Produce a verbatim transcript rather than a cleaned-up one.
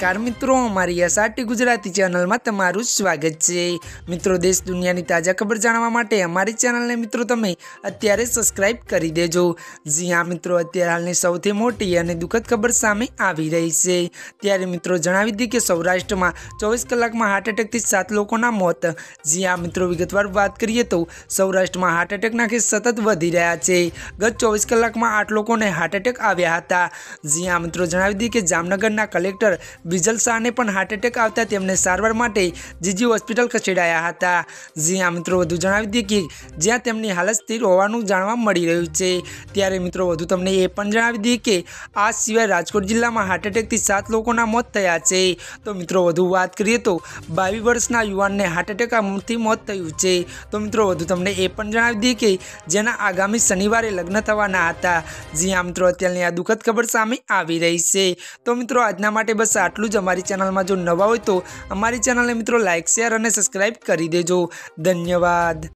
नमस्कार मित्रों, अमारी एसआरटी गुजराती चैनल में तमारुं स्वागत है। मित्रों, देश दुनिया की ताजा खबर जाणवा माटे अमारी चैनल ने मित्रों तमे अत्यारे सब्सक्राइब करी देजो। जी हाँ मित्रों, अत्यारे हालनी सौथी मोटी अने दुखद खबर सामे आवी रही है। त्यारे मित्रों जणावी दी के सौराष्ट्र में चौबीस कलाक में हार्ट एटेक थी सात लोगोना मौत। जी हाँ मित्रों, विगतवार बात करिए तो सौराष्ट्र में हार्ट एटेकना केस सतत वधी रह्या है। गत चौबीस कलाक में आठ लोगोने हार्ट एटेक आव्या हता। जी हाँ मित्रों, जणावी दी के जामनगरना कलेक्टर बिजल शाह ने पण हार्ट एटेक आवता तेमने सारवार माटे जीजी होस्पिटल खसेडाया हता। जी हाँ मित्रों, वधु जणावी दीए कि ज्यां तेमनी हालत स्थिर होवानुं जाणवा मळी रह्युं छे। त्यारे मित्रों वधु तमने ए पण जणावी दीए के आ सिवाय राजकोट जिल्लामां हार्ट एटेकथी सात लोकोना मोत थया छे। तो मित्रों वधु वात करीए तो बावीस वर्षना युवानने हार्ट एटेकथी मौत थयुं छे। तो मित्रों वधु तमने ए पण जणावी दीए के जेना आगामी शनिवारे लग्न थवाना हता। जी हाँ मित्रों, अत्याરની आ दुखद खबर सामे आवी रही छे। तो मित्रों આજના માટે બસ આટલું જ। અમારી ચેનલમાં જો નવા હોય તો અમારી ચેનલને મિત્રો લાઇક શેર અને સબસ્ક્રાઇબ કરી દેજો। ધન્યવાદ।